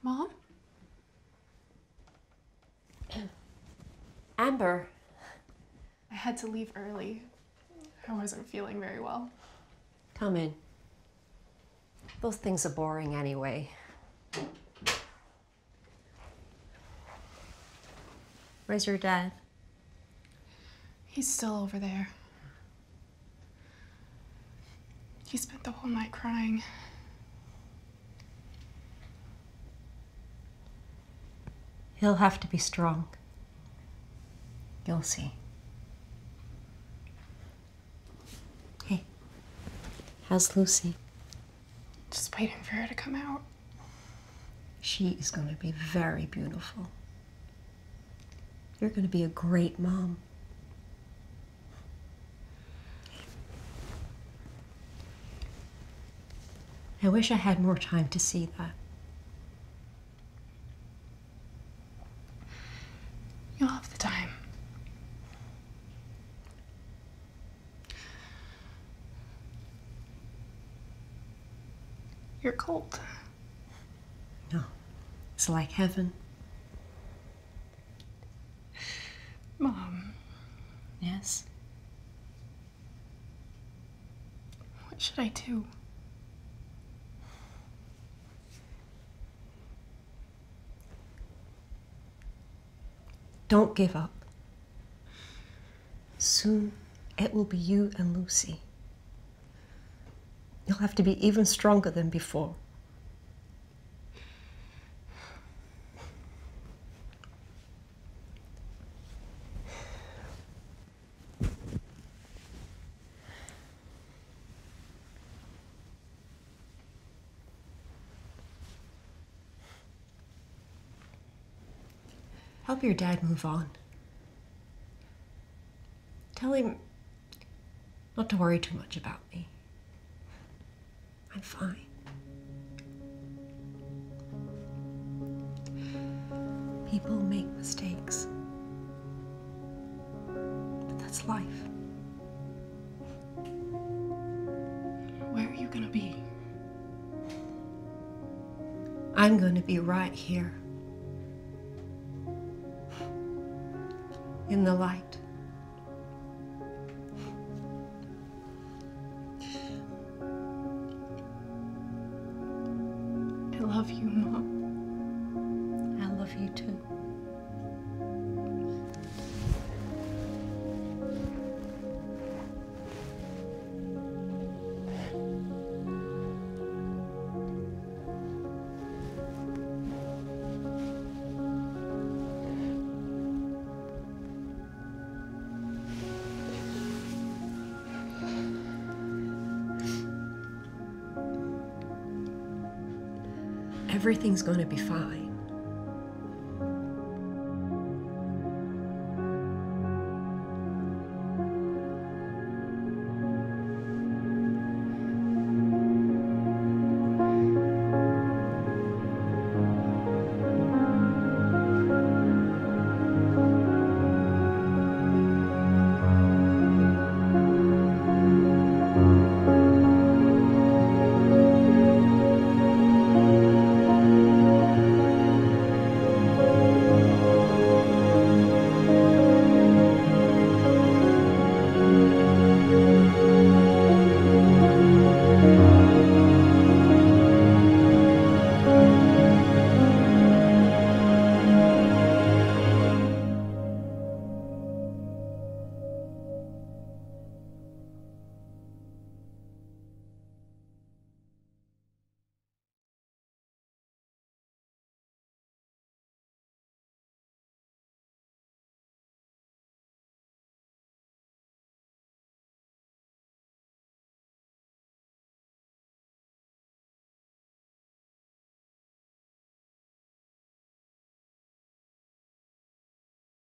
Mom? Amber. I had to leave early. I wasn't feeling very well. Come in. Those things are boring anyway. Where's your dad? He's still over there. He spent the whole night crying. He'll have to be strong. You'll see. Hey, how's Lucy? Just waiting for her to come out. She is going to be very beautiful. You're going to be a great mom. I wish I had more time to see that. You'll have the time. You're cold. No, it's like heaven. Mom, Yes? what should I do? Don't give up. Soon, it will be you and Lucy. You'll have to be even stronger than before. Help your dad move on. Tell him not to worry too much about me. I'm fine. People make mistakes. But that's life. Where are you gonna be? I'm going to be right here. In the light. I love you, Mom. I love you too. Everything's going to be fine.